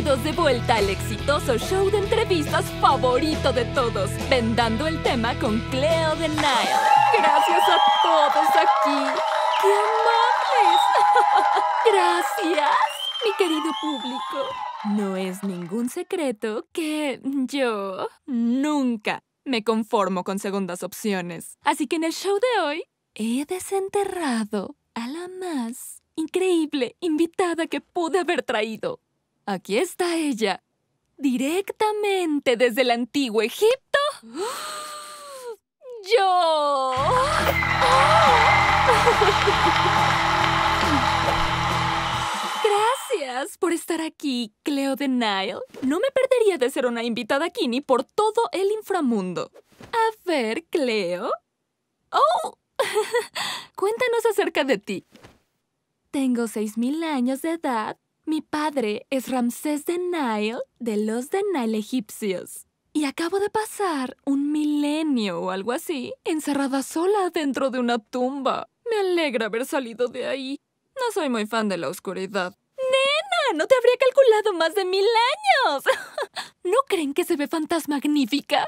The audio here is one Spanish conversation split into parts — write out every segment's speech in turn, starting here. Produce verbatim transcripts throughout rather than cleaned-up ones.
Bienvenidos de vuelta al exitoso show de entrevistas favorito de todos, Vendando el Tema con Cleo de Nile. Gracias a todos aquí. ¡Qué amables! Gracias, mi querido público. No es ningún secreto que yo nunca me conformo con segundas opciones. Así que en el show de hoy he desenterrado a la más increíble invitada que pude haber traído. Aquí está ella, directamente desde el antiguo Egipto. ¡Yo! Gracias por estar aquí, Cleo de Nile. No me perdería de ser una invitada aquí ni por todo el inframundo. A ver, Cleo. ¡Oh! Cuéntanos acerca de ti. Tengo seis mil años de edad. Mi padre es Ramsés de Nile, de los de Nile egipcios. Y acabo de pasar un milenio o algo así, encerrada sola dentro de una tumba. Me alegra haber salido de ahí. No soy muy fan de la oscuridad. ¡Nena! ¡No te habría calculado más de mil años! ¿No creen que se ve fantasmagnífica?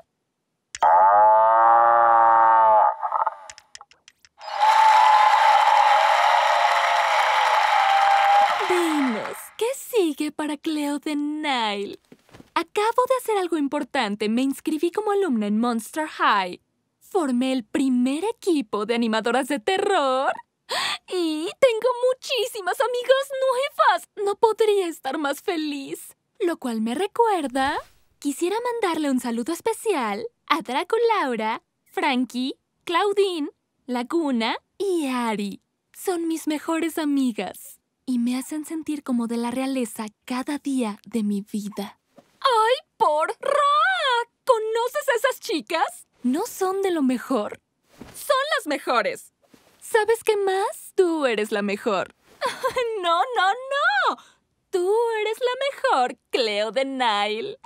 Dinos, ¿qué sigue para Cleo de Nile? Acabo de hacer algo importante. Me inscribí como alumna en Monster High. Formé el primer equipo de animadoras de terror. Y tengo muchísimas amigas nuevas. No podría estar más feliz. Lo cual me recuerda, quisiera mandarle un saludo especial a Draco Laura, Frankie, Claudine, Laguna y Ari. Son mis mejores amigas y me hacen sentir como de la realeza cada día de mi vida. ¡Ay, por Ra! ¿Conoces a esas chicas? ¿No son de lo mejor? ¡Son las mejores! ¿Sabes qué más? Tú eres la mejor. ¡No, no, no! Tú eres la mejor, Cleo de Nile.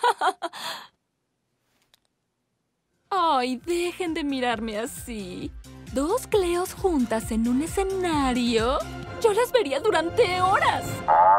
¡Ay, dejen de mirarme así! Dos Cleos juntas en un escenario. Yo las vería durante horas.